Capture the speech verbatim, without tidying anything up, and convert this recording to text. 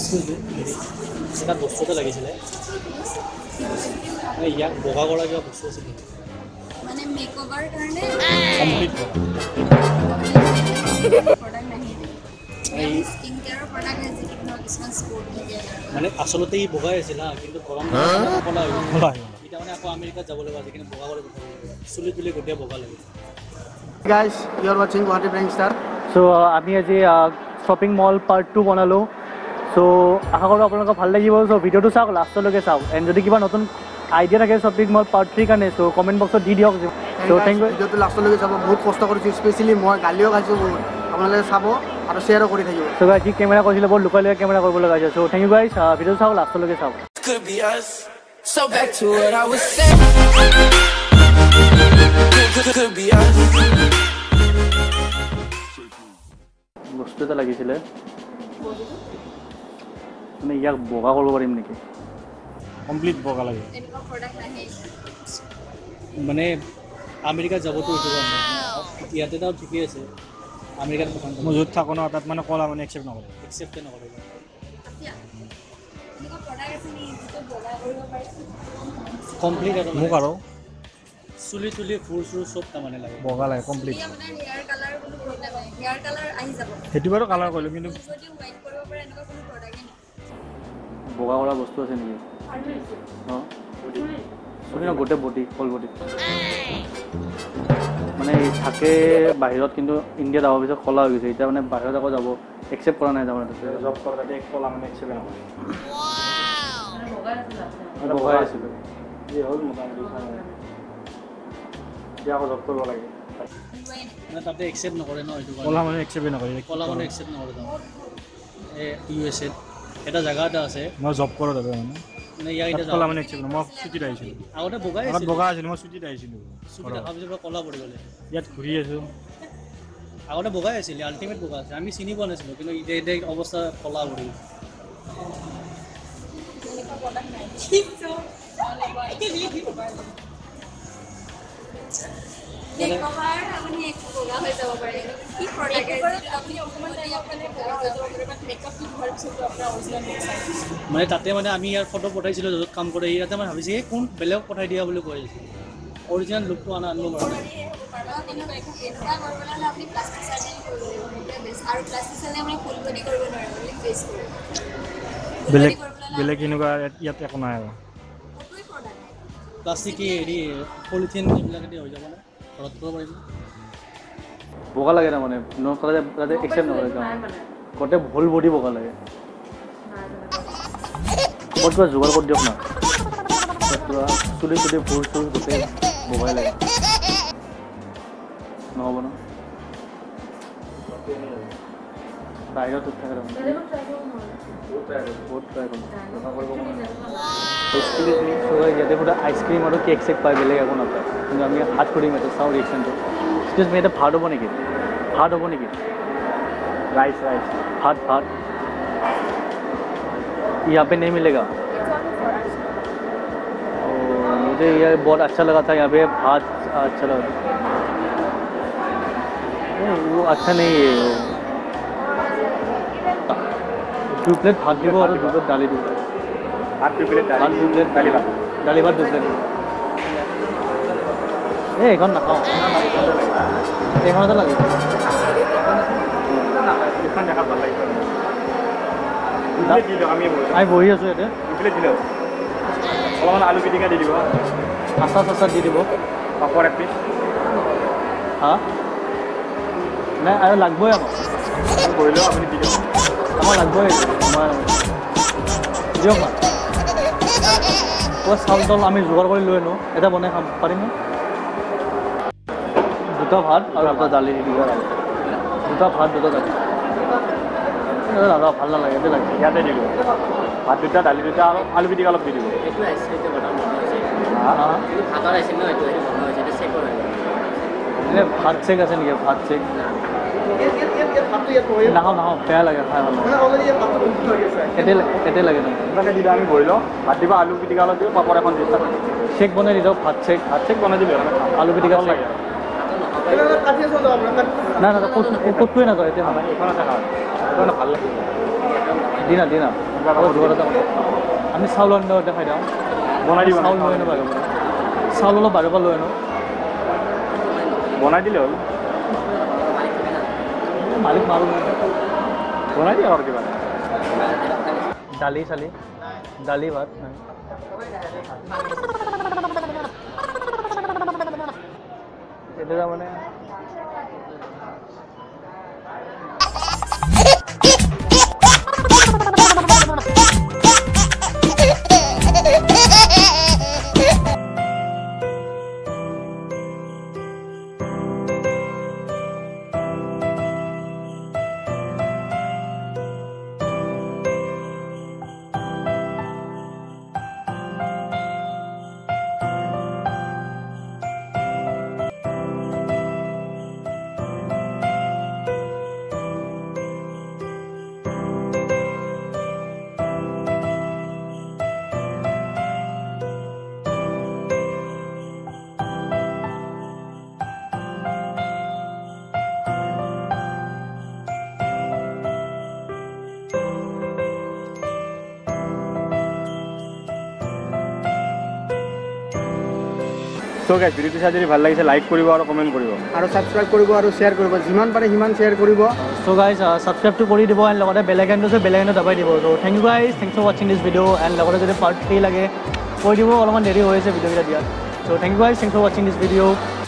এটা বস্তু এটা লাগিছিলে ইয়াক বগা কৰা কিবা বস্তু আছিল মানে মেকওভাৰ কাৰণে কমপ্লিট প্ৰডাক্ট নাহে এই স্কিন কেয়াৰৰ প্ৰডাক্ট আছে কিন্তু কিছুমান স্পৰ্ট দিয়ে মানে আচলতে ই বগাই আছিল হা কিন্তু গৰম কলা হৈ গ'ল এতিয়া মানে আকৌ আমেৰিকাত যাব লাগিব কিন্তু বগা কৰি চুলি তুলি গোটেই বগা লাগে Guys, you are watching Guwahati Prank Star. So, আমি আজি শ্বপিং মল পাৰ্ট টু বনালোঁ চ' আশা কৰোঁ আপোনালোকক ভাল লাগিব চ' ভিডিঅ'টো চাওক লাষ্টলৈকে চাওক এণ্ড যদি কিবা নতুন আইডিয়া থাকে শ্বপিং মল পাৰ্ট থ্ৰীৰ কাৰণে চ' কমেণ্ট বক্সত দি দিয়ক চ' থেংক ইউ ভিডিঅ'টো লাষ্টলৈকে চাব বহুত কষ্ট কৰিছোঁ স্পেচিয়েলি মই গালিও খাইছোঁ বহুত আপোনালোকে চাব আৰু শ্বেয়াৰো কৰি থাকিব চ' গাইজ যি কেমেৰা কৰিছিলে বহুত লুকাই লুকাই কেমেৰা কৰিব লগা হৈছে চ' থেংক ইউ গাইজ ভিডিঅ'টো চাওক লাষ্টলৈকে চাওক Could be us. So back to what I was saying. Could, could be us. বস্তু এটা লাগিছিলে মানে ইয়াক বগা কৰিব পাৰিম নেকি কমপ্লিট বগা লাগে এনেকুৱা প্ৰডাক্ট নাহে মানে আমেৰিকাত যাবতো এইটো কাৰণে ইয়াতে তাও ঠিকেই আছে আমেৰিকাত মই য'ত থাকোঁ ন তাত মানে কলা মানে একচেপ্ট নকৰে একচেপ্টে নকৰে এনেকুৱা প্ৰডাক্ট আছে নেকি যিটো বগা কৰিব পাৰি কমপ্লিট আৰু মোক আৰু চুলি তুলি ফুল চুল চব তাৰমানে লাগে বগা লাগে কমপ্লিট এতিয়া আপোনাৰ হেয়াৰ কালাৰ কোনো প্ৰব্লেম নাই হেয়াৰ কালাৰ আহি যাব সেইটো বাৰু কালাৰ কৰিলোঁ কিন্তু যদি হোৱাইট কৰিব পাৰে এনেকুৱা কোনো প্ৰডাক্টে নাই বগা কৰা বস্তু আছে নেকি অঁ চুলি ন গোটেই বডি ফুল বডি মানে থাকে বাহিৰত কিন্তু ইণ্ডিয়াত আহাৰ পিছত কলা হৈ গৈছে এতিয়া মানে বাহিৰত আকৌ যাব একচেপ্ট কৰা নাই তাৰমানে তাতে জব কৰা তাতে এক কলা মানে একচেপ্ট নকৰে বগাই আছিলোঁ যি হ'ল মোটামুটি এতিয়া আকৌ জব কৰিব লাগে মানে তাতে একচেপ্ট নকৰে ন এইটো কলা মানে একচেপ্টে নকৰে কলা মানে একচেপ্ট নকৰে তাৰ এই ইউ এছ এত এটা জেগা এটা আছে মই জব কৰোঁ তাতে মানে মানে ইয়াক এতিয়া কলা মানে একচেপ্ট মই ছুটীত আহিছিলোঁ আগতে বগাই আগত আছিল বগা আছিলোঁ মই ছুটীত আহিছিলোঁ চুটি দেখাৰ পিছৰ পৰা কলা পৰি গ'লে ইয়াত ঘূৰি আছোঁ আগতে বগাই আছিলে আল্টিমেট বগা আছিল আমি চিনি পোৱা নাছিলোঁ কিন্তু এতিয়া এতিয়া অৱস্থা কলা পৰি এনেকুৱা প্ৰডাক্ট নাই মেকওভাৰ আপুনি একো বগা হৈ যাব পাৰে কি প্ৰডাক্ট আপুনি অকণমান টাইমৰ কাৰণে বগা হৈ যাব পাৰে বাট মেকআপটো হোৱাৰ পিছতো আপোনাৰ অৰিজিনেল মানে তাতে মানে আমি ইয়াৰ ফটো পঠাইছিলোঁ য'ত কাম কৰে ইয়াতে মানে ভাবিছে এই কোন বেলেগক পঠাই দিয়া বুলি কৈ আছিল অৰিজিনেল লুকটো আনা আনিব পৰা নাই এনেকুৱা কৰিবলৈ হ'লে আপুনি প্লাষ্টিক চাৰ্জাৰী কৰিব লাগিব সেইটোৱে বেষ্ট আৰু প্লাষ্টিক চাৰ্জাৰী আপুনি ফুল বডি কৰিব নোৱাৰে বুলি বেষ্ট কৰিব বেলেগ বেলেগ এনেকুৱা ইয়াত একো নাই আৰু ক'তোৱে প্ৰডাক্ট নাই প্লাষ্টিক কি হেৰি পলিথিন এইবিলাকেদি হৈ যাব নে ঘৰত কৰিব পাৰিব বগা লাগে তাৰমানে নকলে তাতে একচেপ্ট নকৰে গোটেই ভুল বডি বগা লাগে ক'ত কিবা যোগাৰ কৰি দিয়ক না পুৰা চুলি চুলি ভুল চুল গোটেই বগাই লাগে নহ'ব ন বাহিৰত উঠ থাকে তাৰমানে বহুত ট্ৰাই কৰোঁ ইয়াতে সুধা আইচক্ৰীম আৰু কেক চেক পায় বেলেগ একো নাপায় কিন্তু আমি হাত কৰিম এইটো চাওঁ ৰিয়েকশ্যনটো এক্সকিউজ মি এটা ভাত হ'ব নেকি ভাত হ'ব নেকি ৰাইচ ৰাইচ भात भात यहाँ पे नहीं मिलेगा और मुझे ये बहुत अच्छा लगा था यहाँ पे भात अच्छा लगा था नहीं वो अच्छा नहीं है दो प्लेट भात দিব और दो प्लेट दाली দিব ভাত দুই প্লেট ভাত দু প্লেট দালি ভাত দালি ভাত দু প্লেট এই এইখন নাখাওঁ এইখনতে লাগে এইখন দেখাত ভাল লাগিব আমি আমি বহি আছোঁ ইয়াতে দুই প্লেট দিলেও অলপমান আলু পিটিকা দি দিব আচাৰ চাচাৰ দি দিব পাপৰ এক পিচ হা নাই আৰু লাগবই আমাক বহিলেও আপুনি দি দিব আমাৰ লাগবই আমাৰ দিয়ক না ক'ত চাউল তাউল আমি যোগাৰ কৰি লৈ আনো এটা বনাই খাম পাৰিমনে দুটা ভাত আৰু দুটা দালি দি দিব দুটা ভাত দুটা দালি দাদা ভাল নালাগে ইয়াতে লাগে ইয়াতে দিব ভাত দুটা দালি দুটা আৰু আলু পিটিকা অলপ দি দিব এনে ভাত চেক আছে নেকি ভাত চেক নাখাওঁ নাখাওঁ বেয়া লাগে খাই ভাল লাগে এতে এতে লাগে এনেকৈ দি দিওঁ আমি বহি লওঁ ভাত দিব আলু পিটিকা অলপ দিওঁ পাপৰ এখন দি চেক বনাই দি দিয়ক ভাত চেক ভাত চেক বনাই দিলে আলু পিটিকা লাগে নাই নাই ক'তোৱে নাযাওঁ এতিয়া এইখন আছে খাওঁ এইখন ভাল লাগে দিনা দিনা আমি চাউল আনি দেখাই দিওঁ বনাই দিব চাউল লৈ আনো বাৰু চাউল অলপ বাহিৰৰ পৰা লৈ আনো বনাই দিলে হ'ল মালিক মাৰো বনাই দিয়া আৰু কিবা দালি চালি দালি ভাত এইটো তাৰমানে চ' গাইজ ভিডিঅ'টো চাই যদি ভাল লাগিছে লাইক কৰিব আৰু কমেণ্ট কৰিব আৰু ছাবস্ক্ৰাইব কৰিব আৰু শ্বেয়াৰ কৰিব যিমান পাৰে সিমান শ্বেয়াৰ কৰিব চ' গাইজ ছাবস্ক্ৰাইবটো কৰি দিব এণ্ড লগতে বেল আইকনটো আছে বেল আইকনটো দবাই দিব so' thank you guys thanks for ৱাচিং দিছ ভিডিঅ' এণ্ড লগতে যদি পাৰ্ট থ্ৰী লাগে কৈ দিব অলপমান দেৰি হৈ আছে ভিডিঅ'কেইটা দিয়াত so' thank you guys thanks for ৱাচিং দিছ ভিডিঅ'